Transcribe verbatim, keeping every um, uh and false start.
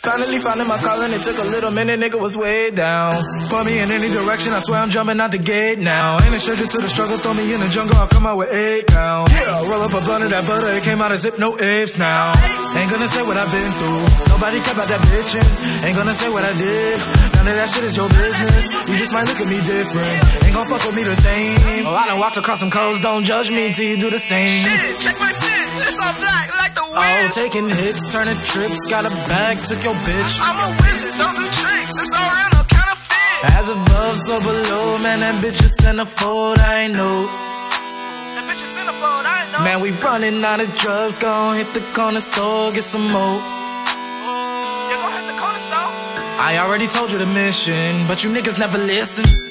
Finally finding my calling, it took a little minute, nigga was way down. Put me in any direction, I swear I'm jumping out the gate now. Ain't a stranger to the struggle, throw me in the jungle, I'll come out with eight pounds. Yeah, roll up a blunt of that butter, it came out as zip, no apes now. Ain't gonna say what I've been through, nobody care about that bitchin'. Ain't gonna say what I did, none of that shit is your business. You just might look at me different, ain't gon' fuck with me the same. Oh, I done walked across some codes, don't judge me till you do the same. Shit, check my fit, it's all black like the wind. Oh, taking hits, turning trips, got a bag, took your bitch. I'm a wizard, don't do tricks, it's all real, no counterfeit. As above, so below, man, that bitch is centerfold, I ain't know. That bitch is centerfold, I ain't know. Man, we running out of drugs, gon' hit the corner store, get some more. You gon' hit the corner store? I already told you the mission, but you niggas never listen.